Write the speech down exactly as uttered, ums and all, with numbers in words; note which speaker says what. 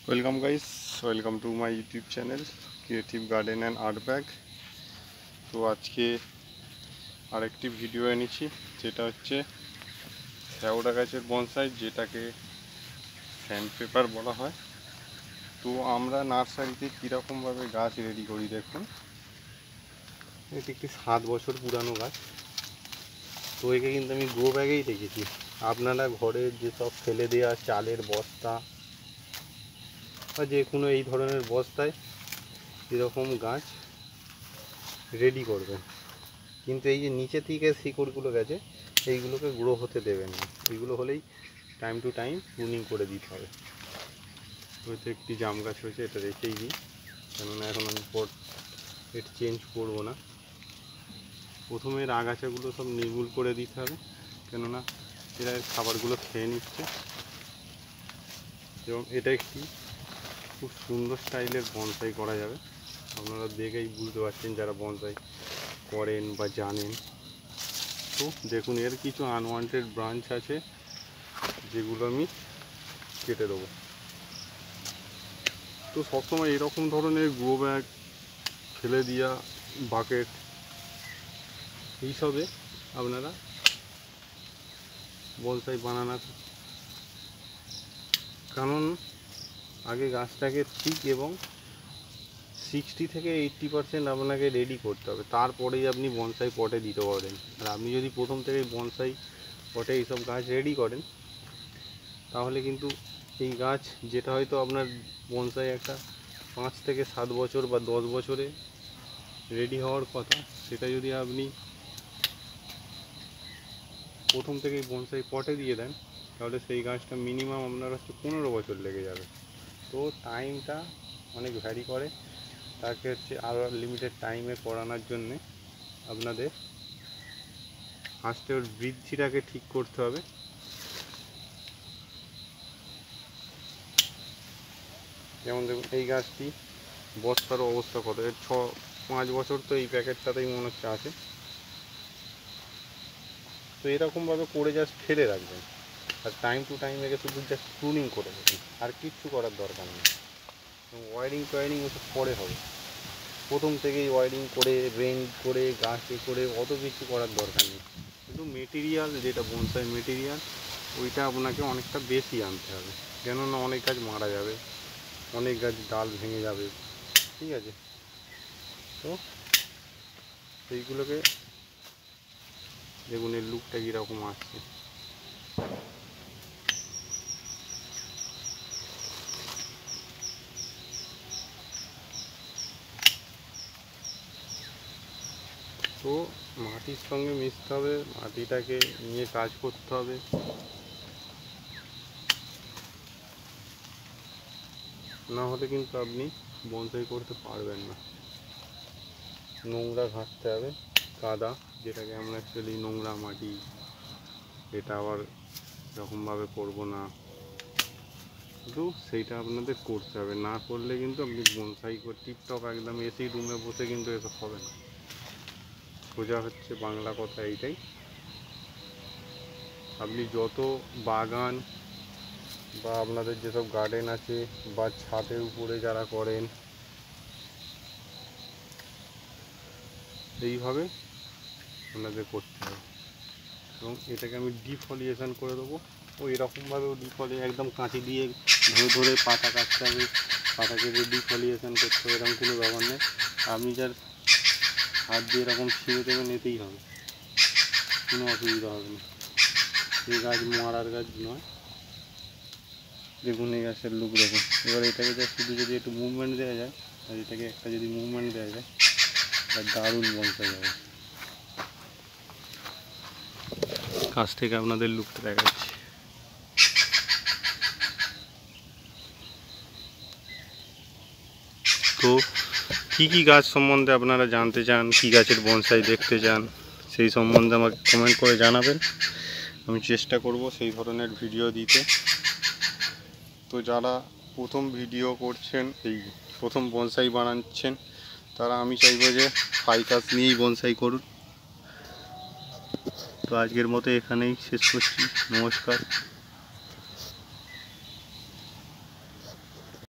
Speaker 1: Welcome guys, welcome to my YouTube channel creative garden and art bag. তো আজকে আরেকটি video এনেছি, যেটা হচ্ছে শ্যাওড়া গাছের বনসাই, যেটাকে স্যান্ড পেপার বলা হয়। তো আমরা নার্সারিতে কীরকমভাবে গাছ রেডি করি দেখুন। এটি একটি সাত বছর পুরানো গাছ। তো একে কিন্তু আমি গ্রো ব্যাগেই রেখেছি। আপনারা ঘরের যেসব ফেলে দেওয়া চালের বস্তা বা যে কোনো এই ধরনের বস্তায় এরকম গাছ রেডি করবেন, কিন্তু এই যে নিচে থেকে শিকড়গুলো গেছে এইগুলোকে গ্রো হতে দেবেন না। এইগুলো হলেই টাইম টু টাইম প্রুনিং করে দিতে হবে। হয়তো একটি জাম গাছ হয়েছে, এটা রেখেই দিই, কেননা এখন আমি পট এটা চেঞ্জ করবো না। প্রথমে এর আগাছাগুলো সব নির্মূল করে দিতে হবে, কেননা এরা খাবারগুলো খেয়ে নিচ্ছে। এবং এটা একটি খুব সুন্দর স্টাইলের বনসাই করা যাবে। আপনারা দেখেই বুঝতে পারছেন যারা বনসাই করেন বা জানেন। তো দেখুন, এর কিছু আনওয়ান্টেড ব্রাঞ্চ আছে যেগুলো আমি কেটে দেবো। তো সবসময় এরকম ধরনের গ্রো ব্যাগ, ফেলে দেওয়া বাকেট, এইসবে আপনারা বনসাই বানানোর, কারণ আগে গাছটাকে ঠিক এবং সিক্সটি থেকে এইট্টি পারসেন্ট আপনাকে রেডি করতে হবে, তারপরেই আপনি বনসাই পটে দিতে পারেন। আর আপনি যদি প্রথম থেকেই বনসাই পটে এইসব গাছ রেডি করেন, তাহলে কিন্তু এই গাছ, যেটা হয়তো আপনার বনসাই একটা পাঁচ থেকে সাত বছর বা দশ বছরে রেডি হওয়ার কথা, সেটা যদি আপনি প্রথম থেকেই বনসাই পটে দিয়ে দেন, তাহলে সেই গাছটা মিনিমাম আপনার হচ্ছে পনেরো বছর লেগে যাবে। তো টাইমটা অনেক ভ্যারি করে। তাকে হচ্ছে আরও লিমিটেড টাইমে করানোর জন্যে আপনাদের ফার্স্টে ওর বৃদ্ধিটাকে ঠিক করতে হবে। যেমন দেখুন, এই গাছটি বস্তার অবস্থা কত, এর ছ পাঁচ বছর তো এই প্যাকেটটাতেই মনে হচ্ছে আছে। তো এরকমভাবে করে জাস্ট ফেলে রাখবেন, আর টাইম টু টাইম একে শুধু জাস্ট প্রুনিং করে দেবেন, আর কিচ্ছু করার দরকার নেই। ওয়ারিং টোয়ারিং ওসব পরে হবে, প্রথম থেকেই ওয়ারিং করে রেঞ্জ করে গাছে করে অত কিছু করার দরকার নেই। কিন্তু মেটেরিয়াল, যেটা বনসাই মেটেরিয়াল, ওইটা আপনাকে অনেকটা বেশি আনতে হবে, কেননা অনেক গাছ মারা যাবে, অনেক গাছ ডাল ভেঙে যাবে, ঠিক আছে? তো এইগুলোকে দেখুন, এর লুকটা কীরকম আসছে। তো মাটির সঙ্গে মিশতে হবে, মাটিটাকে নিয়ে কাজ করতে হবে। না হলে কিন্তু আপনি বনসাই করতে পারবেন না। নোংরা ঘাঁটতে হবে, কাদা, যেটাকে আমরা অ্যাকচুয়ালি নোংরা মাটি, এটা আবার এরকমভাবে করবো না, কিন্তু সেইটা আপনাদের করতে হবে। না করলে কিন্তু আপনি বনসাই করে টিপটপ একদম এসি রুমে বসে কিন্তু এসব হবে না। সোজা হচ্ছে বাংলা কথা এইটাই। আপনি যত বাগান বা আপনাদের যেসব গার্ডেন আছে বা ছাদের উপরে যারা করেন, এইভাবে আপনাদের করতে হবে। এবং এটাকে আমি ডিফলিয়েশন করে দেবো। ও এরকমভাবেও ডিফলি একদম কাঁচি দিয়ে ধরে ধরে পাতা কাটতে হবে, পাতাকে দিয়ে ডিফলিয়েশন করতে হবে, এরকম কোনো ব্যাপার নেই। আপনি যার হাত দিয়ে এরকম ছিঁড়ে দেবেন, এতেই হবে, কোনো অসুবিধা হবে না। এই গাছ মারার গাছ নয়। দেখুন এই গাছের লুক দেখুন। এবার এটাকে যা শুধু যদি একটু মুভমেন্ট দেওয়া যায়, আর এটাকে একটা যদি মুভমেন্ট দেওয়া যায়, তার দারুণ বনসাই যাবে। কাছ থেকে আপনাদের লুকটা দেখাচ্ছি। তো কী কী গাছ সম্বন্ধে আপনারা জানতে চান, কী গাছের বনসাই দেখতে চান, সেই সম্বন্ধে আমাকে কমেন্ট করে জানাবেন। আমি চেষ্টা করব সেই ধরনের ভিডিও দিতে। তো যারা প্রথম ভিডিও করছেন, এই প্রথম বনসাই বানাচ্ছেন, তারা আমি চাইবো যে ফাইকাস নিয়েই বনসাই করুন। তো আজকের মতো এখানেই শেষ করছি। নমস্কার।